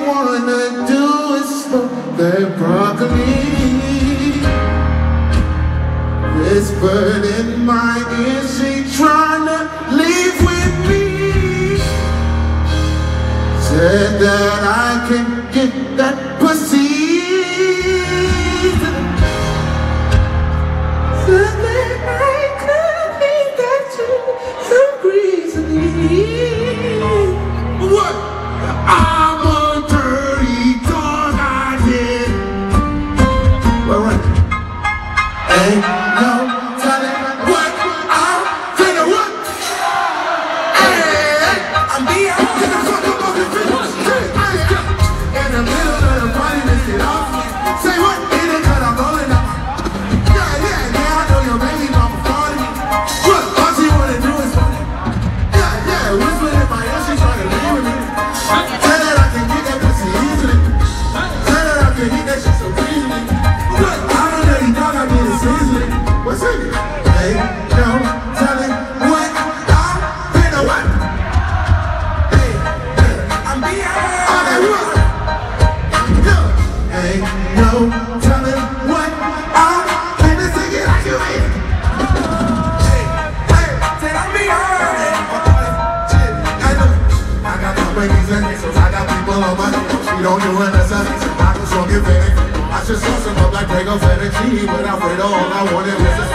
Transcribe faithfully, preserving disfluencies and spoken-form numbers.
wanna do is smoke that broccoli. Whispered in my ear, she tryna leave with me. Said that I can get that pussy. Said that I could get that too so breezily. What? I'm a dirty dog, I did. Well, right. Ain't no telling what I'm finna what. Hey, I'm beyond the fuck up on the finish. In the middle of the party, let's get off. Say what? In it, cause I'm rolling up. Yeah, yeah, yeah, I know your baby mama calling me. What? All she wanna do is fuck. Yeah, yeah, whisper in my ear, she tryna leave with me. Say that I can get that pussy easily. Say that I can hit that shit so easily. Look, I'm a dirty dog, I need a seasoning. What's in it? Hey, no telling what I'm finna what. Hey, hey, I'm beyond all that what. No, ain't no telling what I'm finna sing it like you ain't. Hey, hey, said I'm beyond it. Shit, I know. I got my babies and I got people on my head. She don't do it as a I can smoke it, baby. I should sauce him up like Prego fettuccine, but I'm afraid all I wanted was a